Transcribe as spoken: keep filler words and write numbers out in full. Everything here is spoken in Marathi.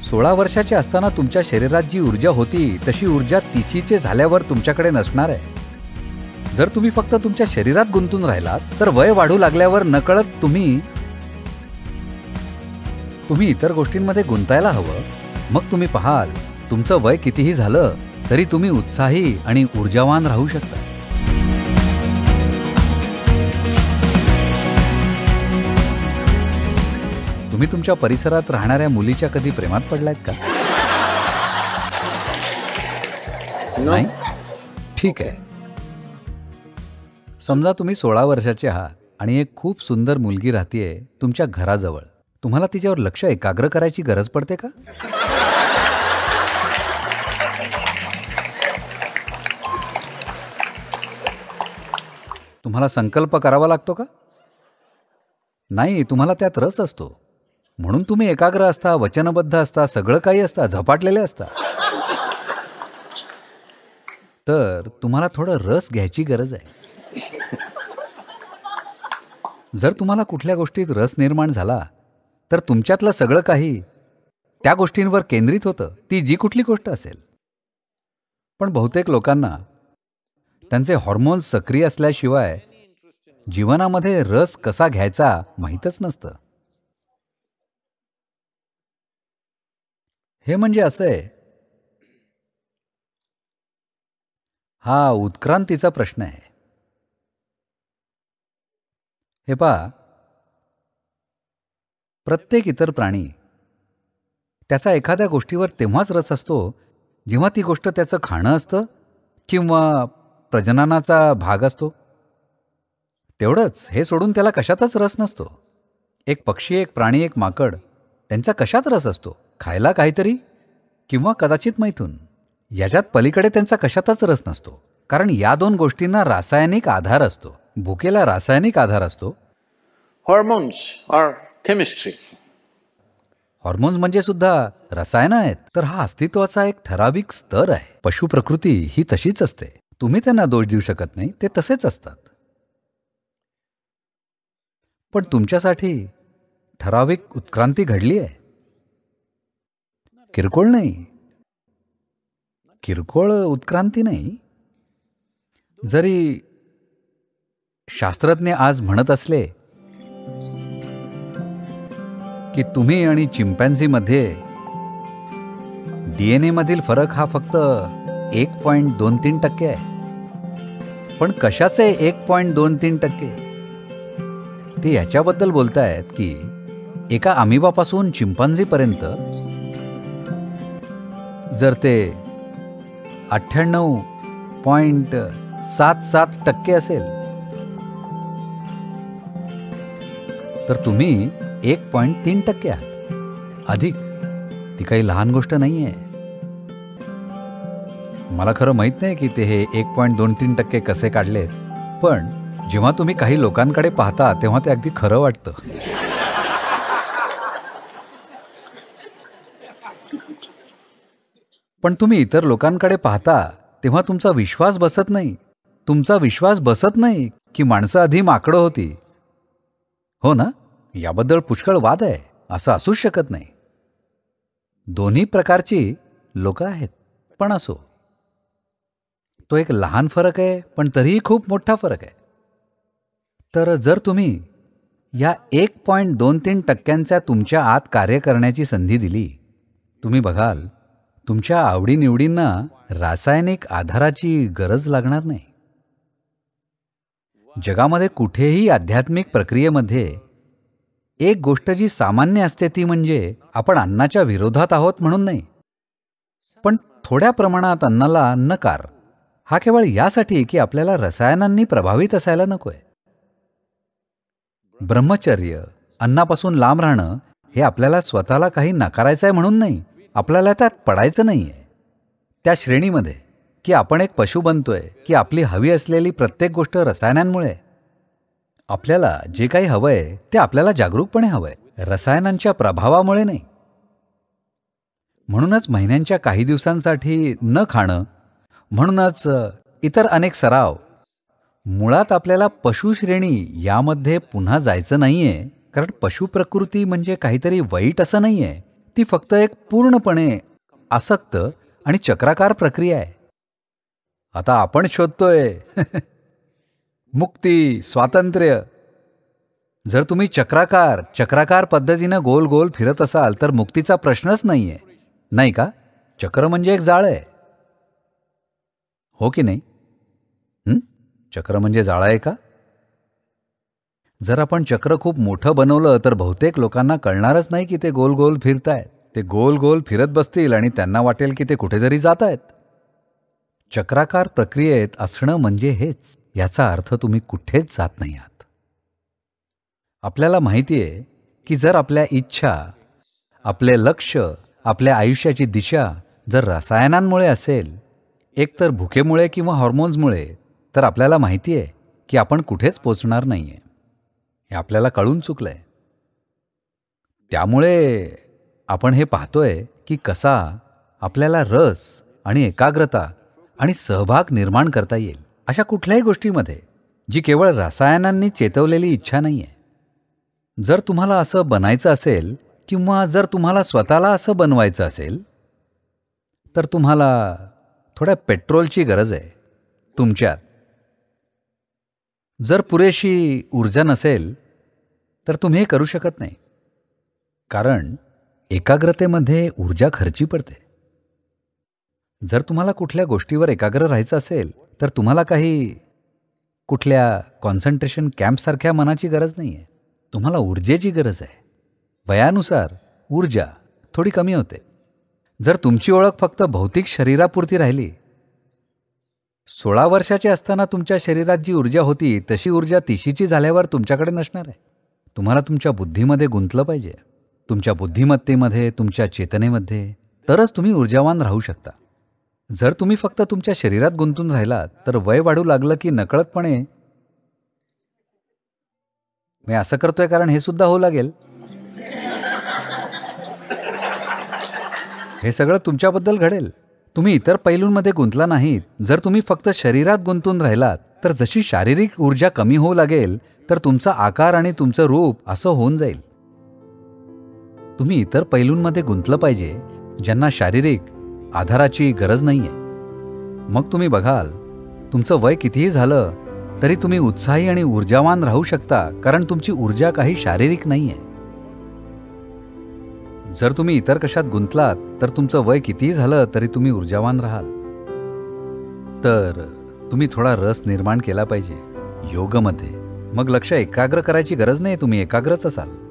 सोळा वर्षाचे असताना तुमच्या शरीरात जी ऊर्जा होती तशी ऊर्जा तिशीचे झाल्यावर तुमच्याकडे नसणार आहे. जर तुम्ही फक्त तुमच्या शरीरात गुंतून राहिलात तर वय वाढू लागल्यावर नकळत तुम्ही तुम्ही इतर गोष्टींमध्ये गुंतायला हवं. मग तुम्ही पाहाल तुमचं वय कितीही झालं तरी तुम्ही उत्साही आणि ऊर्जावान राहू शकता. तुम्ही तुमच्या परिसरात राहणाऱ्या मुलीच्या कधी प्रेमात पडलात का? नाही? ठीक आहे. समजा तुम्ही सोळा वर्षाचे आहात आणि एक खूप सुंदर मुलगी राहतीये तुमच्या घराजवळ. तुम्हाला तिच्यावर लक्ष एकाग्र करायची गरज पडते का? तुम्हाला संकल्प करावा लागतो का? नाही, तुम्हाला त्यात रस असतो म्हणून तुम्ही एकाग्र असता, वचनबद्ध असता, सगळं काही असता, झपाटलेले असता. तर तुम्हाला थोडं रस घ्यायची गरज आहे. जर तुम्हाला कुठल्या गोष्टीत रस निर्माण झाला तर तुमच्यातलं सगळं काही त्या गोष्टींवर केंद्रित होतं, ती जी कुठली गोष्ट असेल. पण बहुतेक लोकांना त्यांचे हॉर्मोन्स सक्रिय असल्याशिवाय जीवनामध्ये रस कसा घ्यायचा माहीतच नसतं. हे म्हणजे असं आहे, हा उत्क्रांतीचा प्रश्न आहे. हे पहा, प्रत्येक इतर प्राणी त्याचा एखाद्या गोष्टीवर तेव्हाच रस असतो जेव्हा ती गोष्ट त्याचं खाणं असतं किंवा प्रजननाचा भाग असतो. तेवढंच, हे सोडून त्याला कशातच रस नसतो. एक पक्षी, एक प्राणी, एक माकड, त्यांचा कशात रस असतो? खायला काहीतरी किंवा कदाचित मैथून. याच्यात पलीकडे त्यांचा कशातच रस नसतो, कारण या दोन गोष्टींना रासायनिक आधार असतो. भुकेला रासायनिक आधार असतो. Hormones are chemistry. हॉर्मोन्स म्हणजे सुद्धा रसायनं आहेत. तर हा अस्तित्वाचा एक ठराविक स्तर आहे. पशु प्रकृती ही तशीच असते. तुम्ही त्यांना दोष देऊ शकत नाही, ते तसेच असतात. पण तुमच्यासाठी ठराविक उत्क्रांती घडली आहे. किरकोळ नाही, किरकोळ उत्क्रांती नाही. जरी शास्त्रज्ञ आज म्हणत असले की तुम्ही आणि चिंपॅन्झीमध्ये डीएनए मधील फरक हा फक्त एक पॉइंट दोन तीन टक्के आहे, पण कशाचे एक पॉइंट दोन तीन टक्के? ते याच्याबद्दल बोलतायत की एका अमिबापासून चिंपांझीपर्यंत जर ते अठ्ठ्याण्णव पॉइंट सात सात टक्के असेल तर तुम्ही एक पॉइंट तीन टक्के आहात. अधिक ती काही लहान गोष्ट नाही आहे. मला खरं माहीत नाही की ते हे एक पॉइंट दोन तीन टक्के कसे काढलेत, पण जेव्हा तुम्ही काही लोकांकडे पाहता तेव्हा ते अगदी खरं वाटतं. पण तुम्ही इतर लोकांकडे पाहता तेव्हा तुमचा विश्वास बसत नाही. तुमचा विश्वास बसत नाही की माणसं आधी माकडं होती. हो ना? याबद्दल पुष्कळ वाद आहे. असं असूच शकत नाही. दोन्ही प्रकारची लोक आहेत. पण असो, तो एक लहान फरक आहे, पण तरीही खूप मोठा फरक आहे. तर जर तुम्ही या एक पॉइंट दोन तीन टक्क्यांच्या तुमच्या आत कार्य करण्याची संधी दिली, तुम्ही बघाल तुमच्या आवडीनिवडींना रासायनिक आधाराची गरज लागणार नाही. जगामध्ये कुठेही आध्यात्मिक प्रक्रियेमध्ये एक गोष्ट जी सामान्य असते ती म्हणजे आपण अन्नाच्या विरोधात आहोत म्हणून नाही, पण थोड्या प्रमाणात अन्नाला नकार, हा केवळ यासाठी की आपल्याला रसायनांनी प्रभावित असायला नकोय. ब्रह्मचर्य, अन्नापासून लांब राहणं, हे आपल्याला स्वतःला काही नकारायचं आहे म्हणून नाही, आपल्याला त्यात पडायचं नाहीये. त्या श्रेणीमध्ये की आपण एक पशु बनतोय की आपली हवी असलेली प्रत्येक गोष्ट रसायनांमुळे. आपल्याला जे काही हवंय ते आपल्याला जागरूकपणे हवंय, रसायनांच्या प्रभावामुळे नाही. म्हणूनच महिन्यांच्या काही दिवसांसाठी न खाणं, म्हणूनच इतर अनेक सराव. मुळात आपल्याला पशुश्रेणी यामध्ये पुन्हा जायचं नाहीये, कारण पशुप्रकृती म्हणजे काहीतरी वाईट असं नाहीये. ती फक्त एक पूर्णपणे आसक्त आणि चक्राकार प्रक्रिया आहे. आता आपण शोधतोय मुक्ती, स्वातंत्र्य. जर तुम्ही चक्राकार चक्राकार पद्धतीनं गोल गोल फिरत असाल तर मुक्तीचा प्रश्नच नाहीये, नाही का? चक्र म्हणजे एक जाळं आहे, हो की नाही? हं? चक्र म्हणजे जाळं आहे का? जर आपण चक्र खूप मोठं बनवलं तर बहुतेक लोकांना कळणारच नाही की ते गोल गोल फिरतायत. ते गोल गोल फिरत बसतील आणि त्यांना वाटेल की ते कुठेतरी जात आहेत. चक्राकार प्रक्रियेत असणं म्हणजे हेच. याचा अर्थ तुम्ही कुठेच जात नाही आहात. आपल्याला माहिती आहे की जर आपल्या इच्छा, आपले लक्ष, आपल्या आयुष्याची दिशा जर रसायनांमुळे असेल, एकतर भुकेमुळे किंवा हॉर्मोन्समुळे, तर आपल्याला माहिती आहे की आपण कुठेच पोचणार नाहीये. हे आपल्याला कळून चुकलंय. त्यामुळे आपण हे पाहतोय की कसा आपल्याला रस आणि एकाग्रता आणि सहभाग निर्माण करता येईल अशा कुठल्याही गोष्टीमध्ये जी केवळ रसायनांनी चेतवलेली इच्छा नाहीये. जर तुम्हाला असं बनायचं असेल किंवा जर तुम्हाला स्वतःला असं बनवायचं असेल तर तुम्हाला थोड्या पेट्रोलची गरज आहे तुमच्यात. जर पुरेशी ऊर्जा नसेल तर तुम्ही हे करू शकत नाही, कारण एकाग्रतेमध्ये ऊर्जा खर्ची पडते. जर तुम्हाला कुठल्या गोष्टीवर एकाग्र राहायचं असेल तर तुम्हाला काही कुठल्या कॉन्सन्ट्रेशन कॅम्पसारख्या मनाची गरज नाही आहे. तुम्हाला ऊर्जेची गरज आहे. वयानुसार ऊर्जा थोडी कमी होते. जर तुमची ओळख फक्त भौतिक शरीरापुरती राहिली, सोळा वर्षाचे असताना तुमच्या शरीरात जी ऊर्जा होती तशी ऊर्जा तिशीची झाल्यावर तुमच्याकडे नसणार आहे. तुम्हाला तुमच्या बुद्धीमध्ये गुंतलं पाहिजे, तुमच्या बुद्धिमत्तेमध्ये, तुमच्या चेतनेमध्ये, तरच तुम्ही ऊर्जावान राहू शकता. जर तुम्ही फक्त तुमच्या शरीरात गुंतून राहिलात तर वय वाढू लागलं की नकळतपणे, मी असं करतोय कारण हे सुद्धा होऊ लागेल, हे सगळं तुमच्याबद्दल घडेल. तुम्ही इतर पैलूंमध्ये गुंतला नाहीत. जर तुम्ही फक्त शरीरात गुंतून राहिलात तर जशी शारीरिक ऊर्जा कमी होऊ लागेल तर तुमचा आकार आणि तुमचं रूप असं होऊन जाईल. तुम्ही इतर पैलूंमध्ये गुंतलं पाहिजे ज्यांना शारीरिक आधाराची गरज नाहीये. मग तुम्ही बघाल तुमचं वय कितीही झालं तरी तुम्ही उत्साही आणि ऊर्जावान राहू शकता, कारण तुमची ऊर्जा काही शारीरिक नाहीये. जर तुम्ही इतर कशात गुंतलात तर तुमचं वय कितीही झालं तरी तुम्ही ऊर्जावान राहाल. तर तुम्ही थोडा रस निर्माण केला पाहिजे योगमध्ये. मग लक्ष एकाग्र करायची गरज नाही, तुम्ही एकाग्रच असाल.